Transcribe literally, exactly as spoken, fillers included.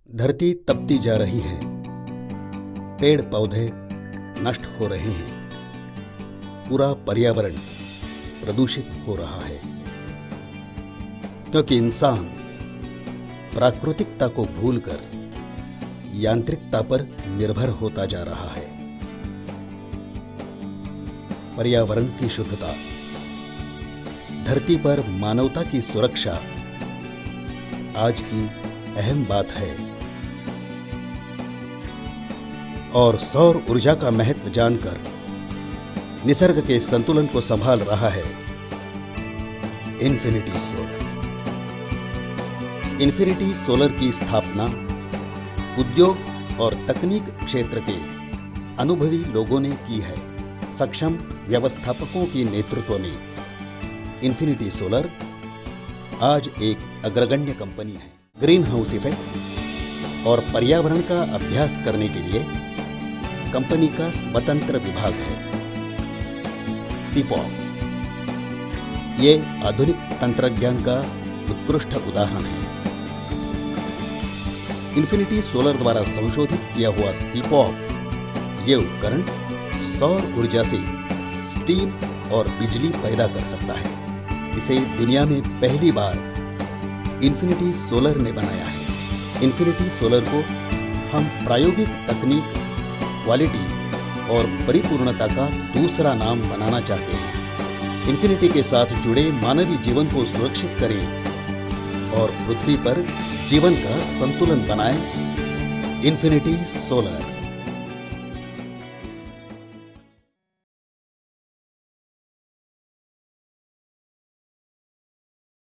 धरती तपती जा रही है, पेड़ पौधे नष्ट हो रहे हैं, पूरा पर्यावरण प्रदूषित हो रहा है, क्योंकि इंसान प्राकृतिकता को भूलकर यांत्रिकता पर निर्भर होता जा रहा है। पर्यावरण की शुद्धता, धरती पर मानवता की सुरक्षा आज की अहम बात है और सौर ऊर्जा का महत्व जानकर निसर्ग के संतुलन को संभाल रहा है इन्फिनिटी सोलर। इन्फिनिटी सोलर की स्थापना उद्योग और तकनीक क्षेत्र के अनुभवी लोगों ने की है। सक्षम व्यवस्थापकों के नेतृत्व में इन्फिनिटी सोलर आज एक अग्रगण्य कंपनी है। ग्रीन हाउस इफेक्ट और पर्यावरण का अभ्यास करने के लिए कंपनी का स्वतंत्र विभाग है, सीपॉप। ये आधुनिक तंत्रज्ञान का उत्कृष्ट उदाहरण है। इन्फिनिटी सोलर द्वारा संशोधित किया हुआ सीपॉप ये उपकरण सौर ऊर्जा से स्टीम और बिजली पैदा कर सकता है। इसे दुनिया में पहली बार इन्फिनिटी सोलर ने बनाया है। इन्फिनिटी सोलर को हम प्रायोगिक तकनीक, क्वालिटी और परिपूर्णता का दूसरा नाम बनाना चाहते हैं। इन्फिनिटी के साथ जुड़े मानवीय जीवन को सुरक्षित करें और पृथ्वी पर जीवन का संतुलन बनाएं। Infinity solar.